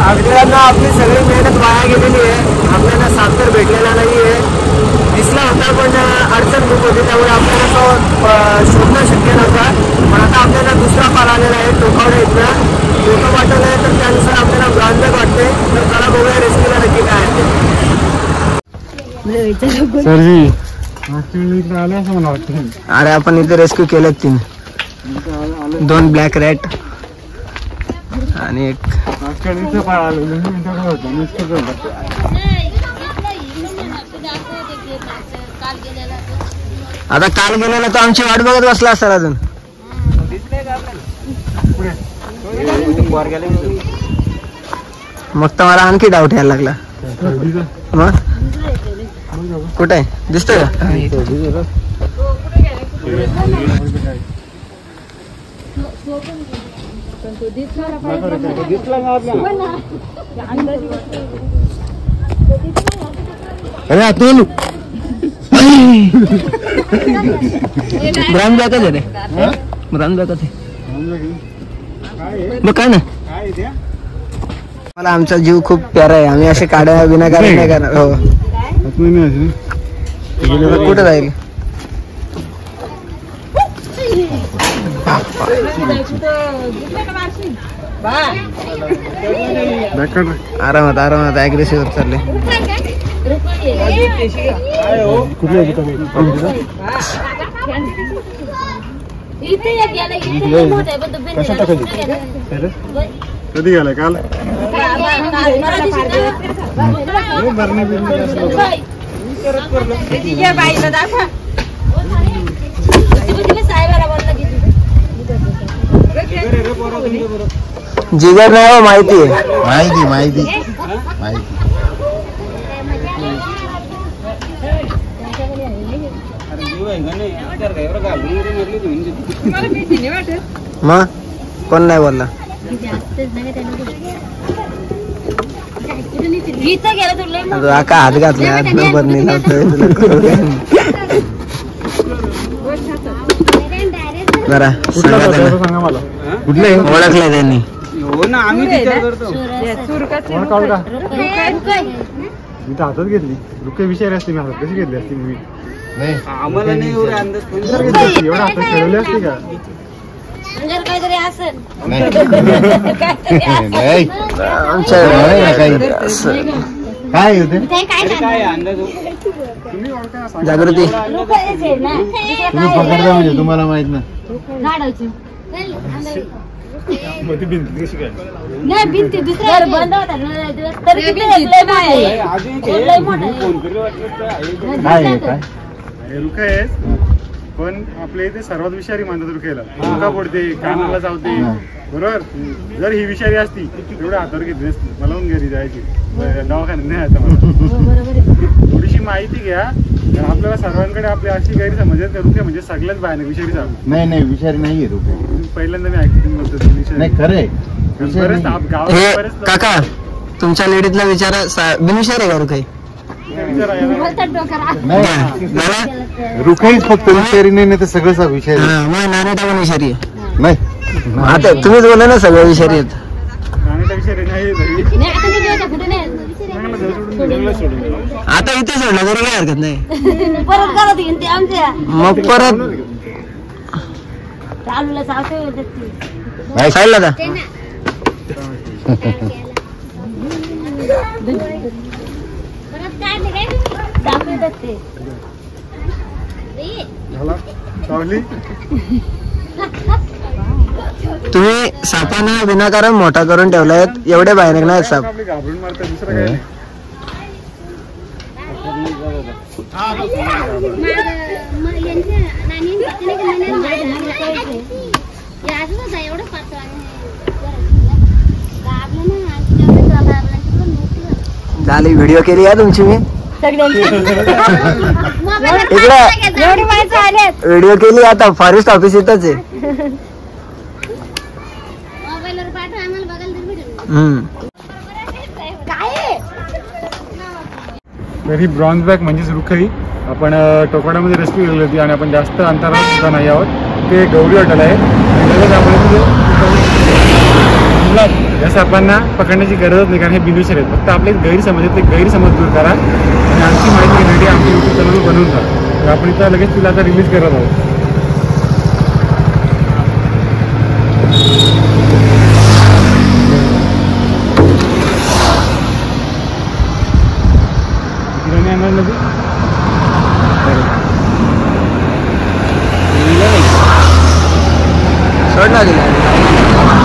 मित्रांनो आपली सगळी मेहनत वाया गेलेली आहे. आपल्याला साखर भेटलेला नाही आहे. दिसला होता पण अडचण खूप होती त्यामुळे आपल्याला तो शोधणं शक्य नव्हता. पण आता आपल्याला दुसरा पार आलेला आहे टोकावडे इथला. टोका वाटवलं आहे तर त्यानुसार आपल्याला ब्रॉन्झबॅक वाटते. तर त्याला बघूया रेस्क्यूला नक्की काय आहे. अरे आपण इथे रेस्क्यू केले 3, 2 ब्लॅक रॅट आणि एक आता काल गेलेला तर आमची वाट बघत बसला असेल अजून. मग तर मला आणखी डाऊट यायला लागला. मग कुठे दिसतोय का? अरे अतुल ब्राउन बॅकच आहे रे. ब्राउन बॅकच आहे. मग काय ना मला आमचा जीव खूप प्यारा आहे. आम्ही असे काड्या विनाकारण नाही करणार. हो कुठे जाईल? आरामात आरामात ऍग्रेसिव्ह होत चालले. कधी गेलाय काल? जिगर नाही हो, माहिती आहे. माहिती मग कोण नाही बोलला. का हात घातला नंबर नाही लावतोय जरा कुठले ओळखलंय त्यांनी. हातात घेतली रुके विषय असते. मी हातात कशी घेतली असती? मी आम्हाला नाही एवढा हातात खेळवली असते का? काय होते जागृती तुम्ही पकडता म्हणजे तुम्हाला माहित ना. रुका पण आपल्या इथे सर्वात विषारी मानतात रुखेला. रुका पडते, कानाला चावते, बरोबर. जर ही विषारी असती तेवढ्या हातावर घेतली असती. मला पण घरी जायची, दवाखान्यात नाही आता. मला थोडीशी माहिती घ्या. आपल्याला सर्वांकडे आपली अशी गैरसमज आहे रुके म्हणजे सगळ्याच भयानक विषारी चालू. नाही विषारी नाहीये रुके. पहिल्यांदा मी ऐकतो नाही खरंय. काका तुमच्या लेडीजला विचारा बिनविषारी आहे का रुके? रुखाईच फक्त विषारी नाही तर सगळं विषारी. नाणेटा पण विषारी आहे. नाही आता तुम्हीच बोला ना सगळं विषारी आहेत. आता इथे सोडलं तरी काय हरकत नाही. मग परत साईडला जा. तुम्ही सापांना विनाकारण मोठा करून ठेवलाय. एवढे भयानक नाही साप. झाली व्हिडिओ केली आहे तुमची मी इकडे व्हिडिओ केली. आता फॉरेस्ट ऑफिस इथंच आहे. तर ही ब्रॉन्झबॅक म्हणजेच रुखाई आपण टोकाड्यामध्ये रेस्क्यू केली होती आणि आपण जास्त अंतरावर सुद्धा नाही आहोत. ते गौरी हॉटेल आहे. या सापांना पकडण्याची गरजच नाही, कारण हे बिनविषारी आहेत. फक्त आपले गैरसमज आहेत, ते गैरसमज दूर करा आणि आणखी माहिती घेण्यासाठी आमच्या यूट्यूब चॅनल बनवून जा. तर आपण इथं लगेच तिला आता रिलीज करत आहोत. तिला आणणार लगेच सोडला दिला